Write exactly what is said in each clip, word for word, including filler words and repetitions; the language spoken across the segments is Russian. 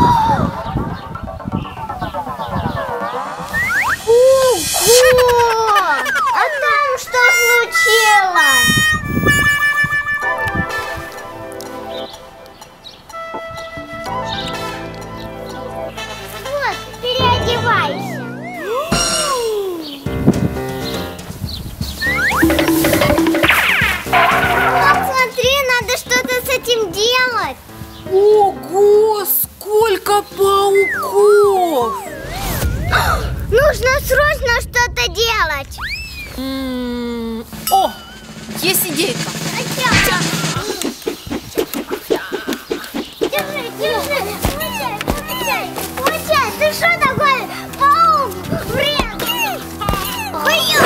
А там что случилось? Вот, переодевайся. Вот, смотри, надо что-то с этим делать. Ого, сколько пауков! Нужно срочно что-то делать. М-м, О, есть идейка. Держи, держи. Получай, получай, получай. Ты что такой? Паук вредный. Ой-ё!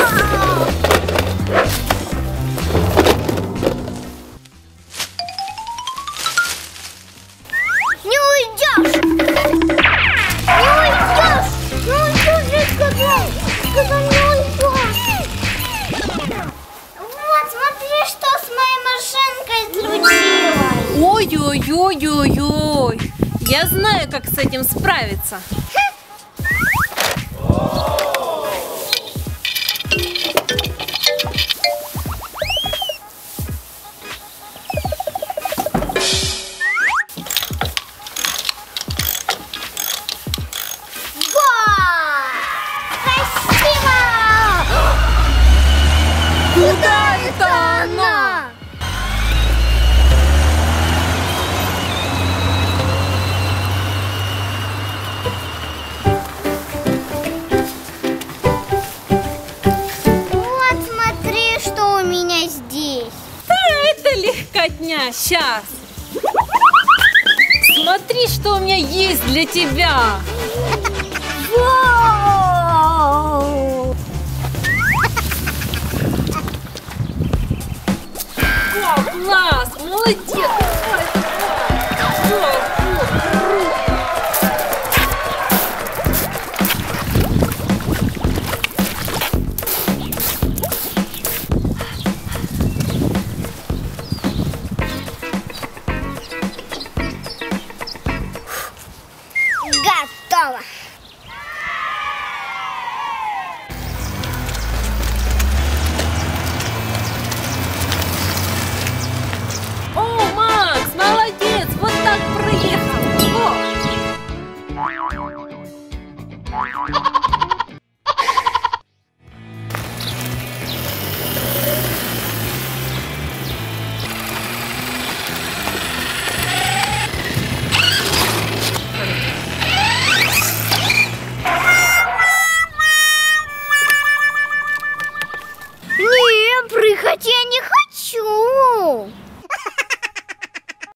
Не уйдешь! Не уйдешь! Не уйдешь, я сказал! Сказал, не уйдешь! Вот, смотри, что с моей машинкой случилось! Ой-ой-ой-ой-ой. Я знаю, как с этим справиться. Куда это она? Вот смотри, что у меня здесь. Да, это легкотня. Сейчас. Смотри, что у меня есть для тебя. Вау! О, класс! Молодец! Давай, давай. Готово!